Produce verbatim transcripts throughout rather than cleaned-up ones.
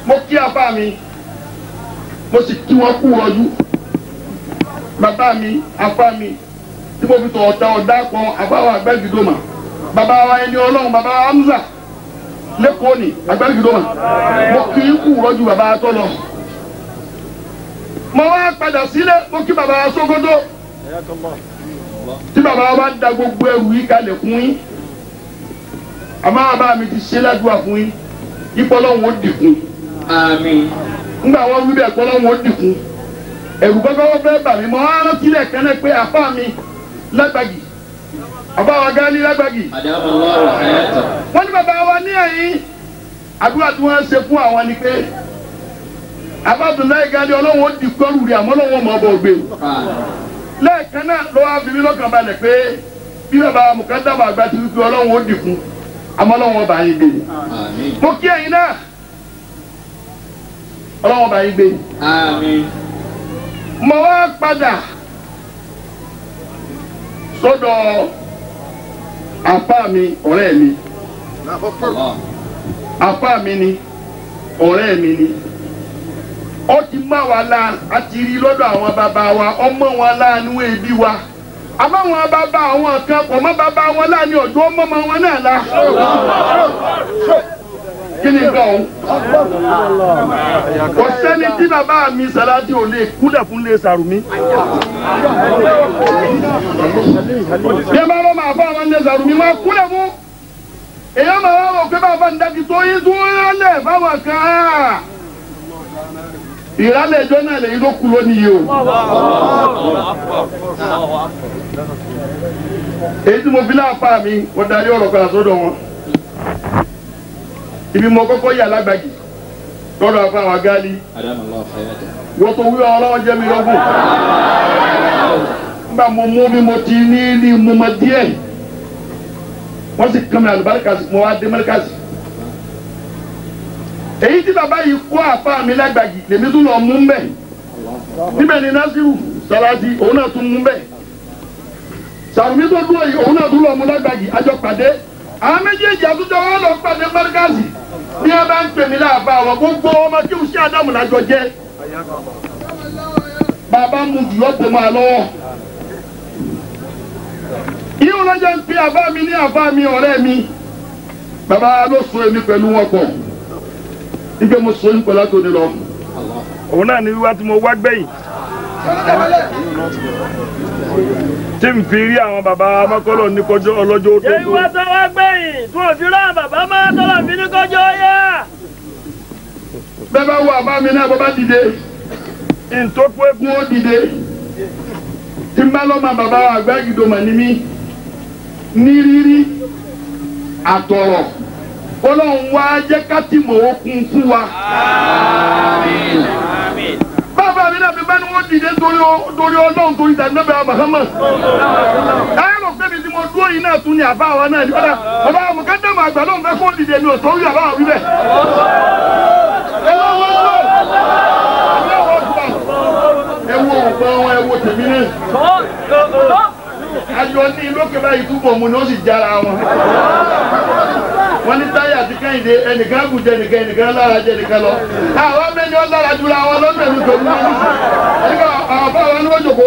mo kí apá mi mo sì kí wọn kú rọjú bàbá mi apá mi tí mo fi tọ̀ ọ̀tá ọ̀dá kan àbáwọ̀ àgbẹ̀gìdòmà bàbá wa ẹni ọlọ́run bàbá wa Hamza lẹ́kọ̀ọ́ ni àgbẹ̀gìdòmà mo kí kú rọjú bàbá tó lọ mo wá padà sílé mo kí bàbá wa Sókótó tí bàbá wa bá da gbogbo ẹrù yìí kalẹ̀ fún yín àmọ́ bàbá mi ti ṣe ládùúgbà fún yín ipò ọlọ́run ó dìkun. Àmín. Ńgbà wọn wí bẹ́ẹ̀ pé ọlọ́run ó dìkun ẹ̀rù gbọ́gbọ́ wọ́n fẹ́ bà mí mọ́ ọ́n rántí lẹ́ẹ̀kan náà pé àfá mi lágbàgì àbá wa Gani lágbàgì. Wọ́n ní bàbá wa ní ẹ̀yìn àdúrà tí wọ́n ṣe fún àwọn ni pé Abdullahi Gani ọlọ́run ó dìkun ọrù rẹ̀ àmọ́ ọlọ́run ọmọ ọba ògbé. Lẹ́ẹ̀kan náà ló wá fi mí lọ́kàn balẹ̀ pé bí bàbá Mùkádàmù àgbà ti wípé ọlọ́run ó dìkun àmọ́ ọlọ́run ọba yín gbé. Mo kí ẹ̀yin náà ọlọ́run ọba yín gbé. Àmín. Mo wá padà sọ́dọ̀ àfá mi ọ̀rẹ́ mi àfá mi ni ọ̀rẹ́ mi ni ó ti má wa la a ti rí lọ́dọ̀ àwọn bàbá wa ọmọ wọn láàánú ẹbí wa àmọ́ àwọn bàbá àwọn kan kò mọ́ bàbá wọn láàánú ọ̀dọ́ ọmọ ọmọ wọn náà la kí ni nǹkan ọ̀hún kò sẹ́ni tí bàbá mi Sàlátì ò lè kúlẹ̀ fún lè Sàrùmí. bí ẹ bá lọ́ máa fọ́ àwọn lè Sàrùmí wọn kúlẹ̀ fún èèyàn máa wá wọ̀ pé bàbá ń dájú tó yín tó ń lẹ̀ fáwọn kan ìrálẹ̀ ìjọ náà lè yí ló kú lónìí o. èyí tí mo fi láàpá mi wọ́n darí ọ̀rọ̀ kan sọ́dọ̀ wọn ibi mo kọ́kọ́ yà lágbàgì lọ́dọ̀ àfáwọn Gáálí wọ́n tó wí ọlọ́wọ́ jẹ́ mi lọ́gùn nígbà mo mú mi mo ti ní ní mo mọ díẹ̀ wọ́n sì kàn mí àlùbáríkàsì mo wá dé mẹ́ríkàsì èyí tí bàbá yìí kó àfá mi lágbàgì lèmi tún lọ mú mbẹ níbẹ̀ ni Nasiru Sàlátì òun náà tún mú mbẹ Sàrùmí tó dúró yìí òun náà tún lọ mú lágbàgì àjọ pàdé àwọn méjèèjì àtúntò wọn lọ pàdé mẹ́ríkàsì bí wọn bá ń pè mí láàbá àwọn gbogbo ọmọ tí ó ṣe Ádámù lájọ jẹ bàbá mu jùlọ bò máa lọ́wọ́ yíò lọ́jọ́ ń pe àbá mi ní àbá mi ọ̀rẹ́ mi bàbá ló so èmi pẹ̀lú wọn pọ̀ nígbà mo so yín pẹ̀lú àtòní lọ òun náà ní wíwá tí mo wá gbẹ̀yìn tí n fi rí àwọn bàbá amákọ́lọ̀ ní kọjọ́ ọlọ́jọ́ tó tó. èyí wá tó wá gbẹ̀yìn tí wọ́n fi rí àwọn bàbá amákọ́lọ̀ fi ní kọjọ́ yá. bẹ́ẹ̀ bá wo àbá mi náà bọ́ bá dìde ntọ́kú egun ó dìde tí n bá lọ́mọ bàbá Àgbàgìdòmà ní mí ní rírí àtọ̀rọ̀ Ọlọ́run wá jẹ́ kátìmọ̀ okun fún wa. Bàbá mi náà fi bẹ́ẹ̀ ni wọ́n dìde torí Ọlọ́run torí ìdánilẹ́bẹ̀ẹ́ Muhammad. Ẹ rò pé mi tí mo dúró yìí náà tún ní àbá wa náà ní kọ́dà. Bàbá Mùkádàmù àgbà ló ń fẹ́ kó dìde mi ò tó rí àbá wa wíbẹ̀. Ẹ wọ́n wọ́n wọ́n. Ẹ wo òpin wọn ẹ wo tèmi náà. Ayọ̀ ní lókè báyìí túbọ̀ mu ni ó sì jára wọn. Wọ́n ní táyà àti Kẹ́hìndé ẹnìkan kù jẹ nìkan ẹnìkan lára jẹ nìkan lọ. Àwọn mẹ́ni ó lára jura wọn lọ́dún ẹ̀mí tó ní wọn nísì. Ẹnìkan àwọn fún àwọn oníwọ̀n jòkó.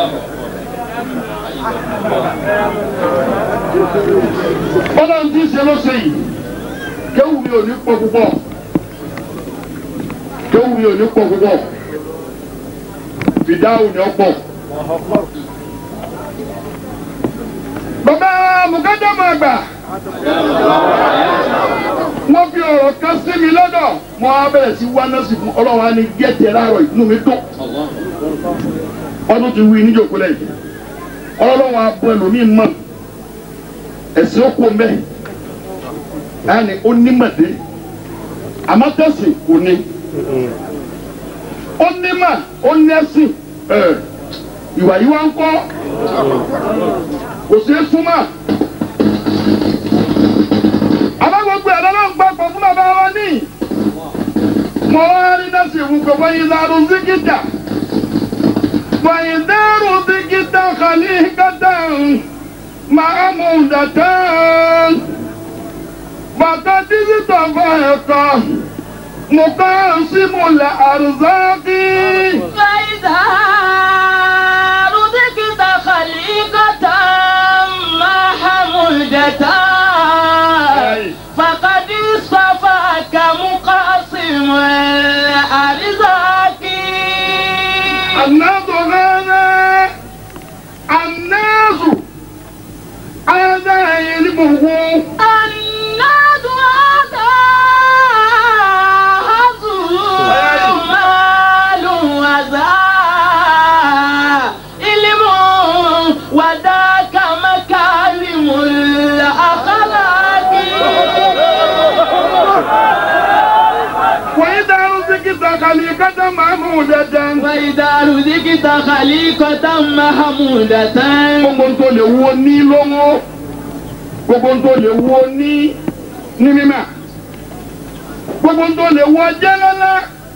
Bọ́lá ń tí ń ṣe ló ṣe yìí. Kéwù mi ò ní pọ̀ púpọ̀. Kéwù mi ò ní pọ̀ púpọ̀. Firdau ni ó pọ̀. Bàbá Mùkádàmù àgbà. Wọ́n fi ọ̀rọ̀ kan sí mi lọ́dọ̀ mo á bẹ̀rẹ̀ sí wá náà sí fún Ọlọ́run á ní gẹ́tẹ̀ láàárọ̀ inú mi dùn ọdún ti wí níjòkó lẹ́yìn Ọlọ́run á bọ́ ẹlòmíì mọ̀ ẹ̀sìn ó kó mẹ́ ẹ̀ ní ó ní mọ̀dé àmọ́ tẹ̀sìn kò ní ó ní mà ó ní ẹ̀sìn ìwà yìí wá ń kọ́ kò sí súnmọ́. Gbogbo ẹ̀rọ náà ń gbàgbọ́ fún bàbá wa ní. Mo wá rí náà sì wù pé wọ́n yìí lárú síkítà. Wọ́n yìí dẹ́rù síkítà kàní kàtà máa mú dàtà. Bàtà dísítà fún ẹ̀kọ́. مقاسم الأرزاق فإذا رزقت خليقة ما حملت فقد اصطفاك مقاسم الأرزاق. الناس هذا الناس هذا علمه الناس هذا مال وذا علم وذاك مكارم الأخلاق. وإذا رزقت خليقة محمودة وإذا رزقت خليقة محمودة. gbogbo tó lè wo ní lọ́wọ́ gbogbo tó lè wo ní ní mímọ́ gbogbo tó lè wo jẹ́ lọ́lá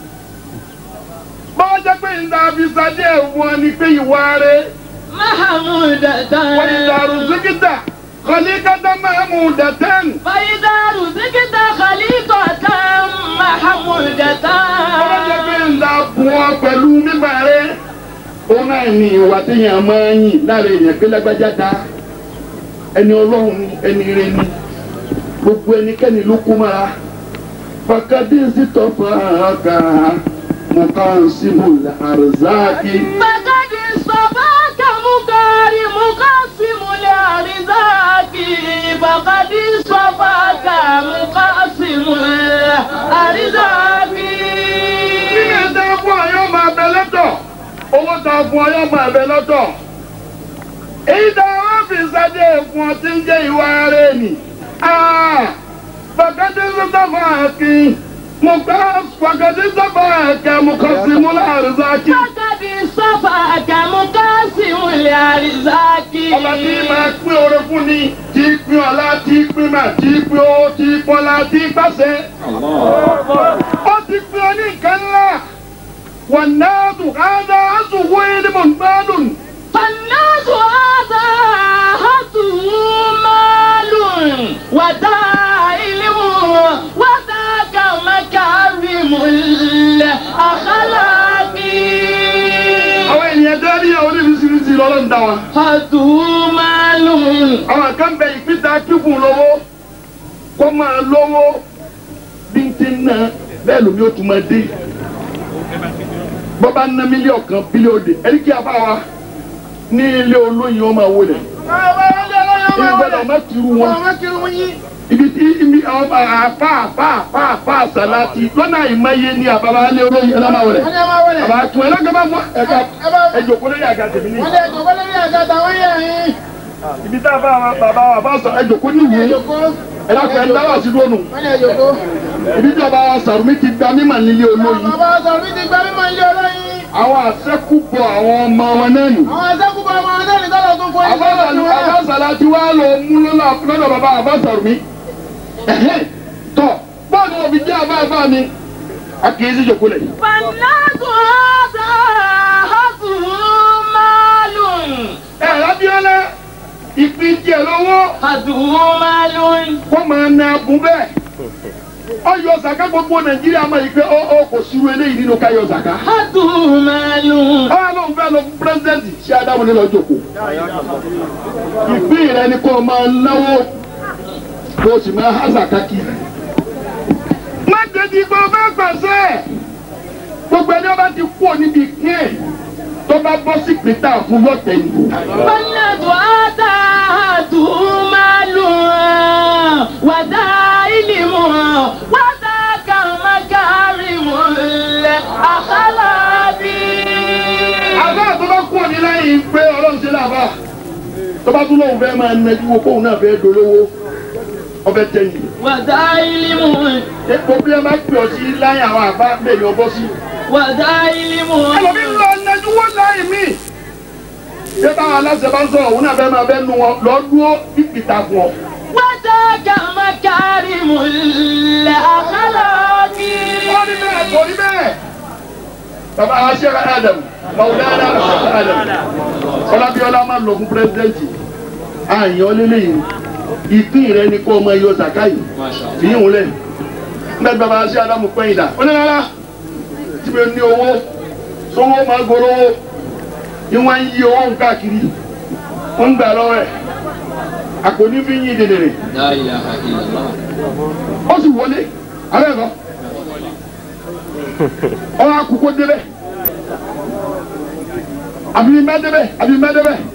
bá jẹ́ pé ìdá àbísàdé wọn ni pé ìwà rẹ̀ محمودة. وإذا رزقت خليقة محمودة فإذا رزقت خليقة محمودة. bá jẹ́ pé ìdá bùn pẹ̀lú mímọ́ rẹ̀ ó náà ní ìwà téèyàn máa ń yìn lára èèyàn pé lágbájá dá ẹni ọlọ́run ni ẹni ire ni gbogbo ẹnikẹ́ni ló kú mọ́ra fàkàdínsì tọ́fà àgà mọ̀kànsímù àrùzáàkì. فقد اصطفاك مكارم مقاسم الأرزاق. فقد اصطفاك مقاسم الأرزاق. nínú ẹ̀dá fún ayọ́ máa bẹ lọ́tọ̀ owó ta fún ayọ́ máa bẹ lọ́tọ̀ èyí tá a wá fi sáde fún ọ tí ń jẹ́ ìwà rẹ̀ ni fàkàdínsì tọ́fà àkì fàkàdínsì tọ́fà àkà mọ̀kànsímù àrùzáàkì. فقد اصطفاك مقاسم الأرزاق. ọba tí máa pín oore fún ni tí pín ọlá tí pín mà tí pín owó tí pín ọlá tí pàṣẹ. ó ti pín ọ ní nǹkan ńlá wọn náà tún káàdá àtúwò ìdìbò gbádùn. فالناس هذا هته مال وذا علم وذاك مكارم الأخلاق. àwọn ènìyàn dárí àwọn oníṣiríṣi lọ́lọ́ ń dá wa. هته مال. àwọn kan bẹ ìpínta kíkùn lọ́wọ́ kó máa lọ́wọ́ bí n ti ń ná bẹ́ẹ̀ lómi ó tún máa dé. bọ́ bá ná mílíọ̀nù kan bílíọ̀nù dé ẹ̀rí kí a bá wa ní ilé olóyin ọmọ wo lẹ̀. ìgbẹ́dọ̀ má kiri wọn. ibi tí ibi àwọn àpá àpá àpá àpá Sàlátì lọ́nà ìmọ̀ye ní àbábá ilé olóyin ẹ̀rọ máa wọlé. àbá tún ẹ̀ lọ́gàbá mọ́ ẹ̀ka ẹ̀jọ̀ kó lórí àga tèmi ní. ibi tá a bá wa bàbá wa bá sọ ẹ̀jọ̀ kó ní ìwé ẹ̀rọ fẹ́ ń dáwà sí lónù. ibi tí ọba wa Sàrùmí ti gba mímọ̀ nílé olóyin. àwọn àṣẹ́kùbọ̀ àwọn ọmọ wọn náà nù. àwọn àṣẹ́kùbọ̀ ọmọ wọn náà ní tọ́lọ̀ tún fún Àbá Sàlátì wá lọ mú lọ́dọ̀ bàbá Àbá Sàrùmí. tọ́ bọ́ọ̀lù òbí jẹ́ àbá àbá mi a kì í sí jòkó lẹ̀. فالناس هذا هته مال. ẹ̀ Abíọ́lá ìpín jẹ lọ́wọ́ هته مال. kó máa na abùn bẹ́ẹ̀. ọyọ zaka gbogbo Nàìjíríà máa yí pé ọ ọ kò sírú eléyìí nínú káyọ zaka. هته مال. ọ̀hún ló ń fẹ́ lọ fún pírẹ́sidẹ́ǹtì ṣé Ádámù ní lọ jókòó. ìpín rẹ ni kò máa náwó kó o sì máa há zaka kí. má jẹ́jì pé o bá gbàṣẹ́ gbogbo ẹni ọba ti kú níbi ìpín ẹ̀ tó bá bọ́ sí pété fún lọ́tẹ̀ ni. فالناس هذا هته مال وذا علم وذاك مكارم الأخلاق. àbá tó bá kú ní lẹ́yìn pé ọlọ́run ṣe láàbà tó bá tún lóun fẹ́ máa nẹjú wo kóun náà fẹ́ dolówó ọbẹ̀ tẹ̀yìn. وذا علم. epo bí ẹ bá pè ọ sí láyìn àwọn àbá bẹ́ẹ̀ ọbọ̀ sí. وذا علم. ẹlòmí ń lọ nẹjú wọ́n láyìn mí. ṣé báwọn aláṣẹ bá ń sọ̀rọ̀ òun náà fẹ́ máa bẹ́ nu wọn lọ dúró ìpìtà fún ọ. وذاك مكارم الأخلاق. wọ́n ní bẹ́ẹ̀ kò ní bẹ́ẹ̀. bàbá Sheikh Adam Maulana Sheikh Adam Ọlábíọ́lá máa lọ fún pírẹsidẹ́ǹtì àyàn lélẹ́yìn ìpín rẹ ni kó o máa yọ zakai fi hùn lẹ̀ nígbà tí bàbá sí Ádámù pẹ́yìn dà ó ní rárá tí mo ní owó sọ́wọ́ máa gbọ́dọ̀ ìwọ̀n ń yí owó káàkiri ó ń gbà lọ́wọ́ ẹ̀ àpò ní fi ń yí dèdèrè ó sì wọlé alẹ́ kọ́ ọ̀ àkókò débẹ̀ àbí mẹ́dẹ́bẹ̀ àbí mẹ́dẹ́bẹ̀.